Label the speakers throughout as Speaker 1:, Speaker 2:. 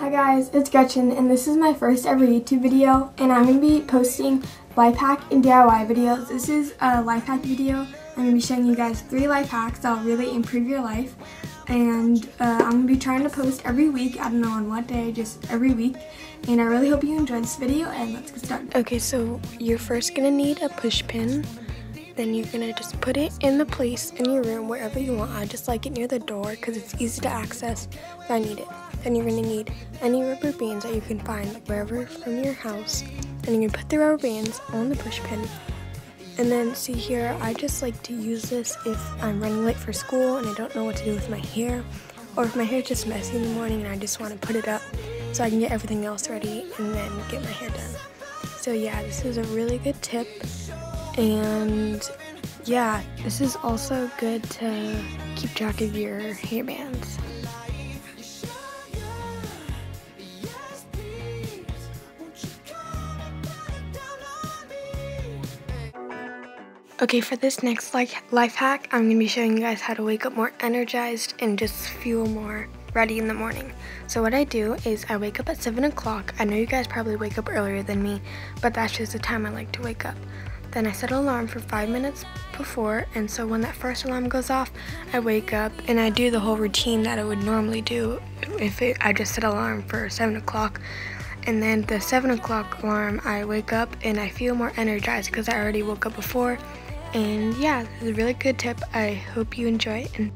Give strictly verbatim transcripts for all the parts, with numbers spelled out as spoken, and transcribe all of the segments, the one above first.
Speaker 1: Hi guys, it's Gretchen and this is my first ever YouTube video and I'm going to be posting life hack and D I Y videos. This is a life hack video. I'm going to be showing you guys three life hacks that will really improve your life, and uh, I'm going to be trying to post every week. I don't know on what day, just every week, and I really hope you enjoyed this video and let's get started.
Speaker 2: Okay, so you're first going to need a push pin. Then you're going to just put it in the place in your room wherever you want. I just like it near the door because it's easy to access if I need it. Then you're going to need any rubber bands that you can find wherever from your house. And you're going to put the rubber bands on the push pin. And then see here, I just like to use this if I'm running late for school and I don't know what to do with my hair. Or if my hair is just messy in the morning and I just want to put it up so I can get everything else ready and then get my hair done. So yeah, this is a really good tip. And yeah, this is also good to keep track of your hair bands. Okay, for this next like life hack, I'm going to be showing you guys how to wake up more energized and just feel more ready in the morning. So what I do is I wake up at seven o'clock. I know you guys probably wake up earlier than me, but that's just the time I like to wake up. Then I set an alarm for five minutes before, and so when that first alarm goes off, I wake up and I do the whole routine that I would normally do if it, I just set an alarm for seven o'clock. And then the seven o'clock alarm, I wake up and I feel more energized because I already woke up before. And yeah, this is a really good tip. I hope you enjoy it.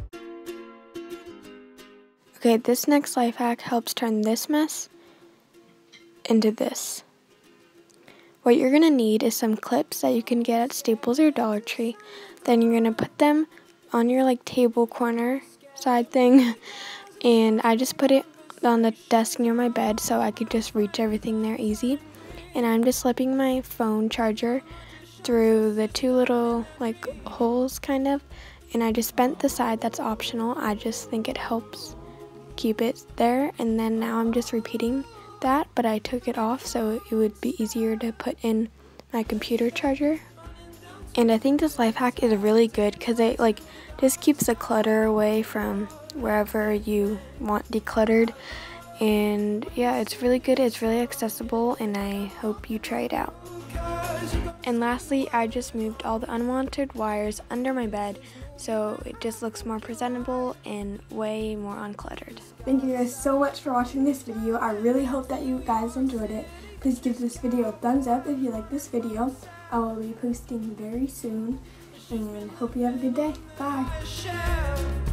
Speaker 2: Okay, this next life hack helps turn this mess into this. What you're going to need is some clips that you can get at Staples or Dollar Tree. Then you're going to put them on your like table corner side thing. And I just put it on the desk near my bed so I could just reach everything there easy. And I'm just slipping my phone charger through the two little like holes kind of. And I just bent the side that's optional. I just think it helps keep it there. And then now I'm just repeating that, but I took it off so it would be easier to put in my computer charger. And I think this life hack is really good because it like just keeps the clutter away from wherever you want decluttered. And yeah, it's really good, it's really accessible, and I hope you try it out. And lastly, I just moved all the unwanted wires under my bed so it just looks more presentable and way more uncluttered.
Speaker 1: Thank you guys so much for watching this video. I really hope that you guys enjoyed it. Please give this video a thumbs up if you like this video. I will be posting very soon, and hope you have a good day. Bye.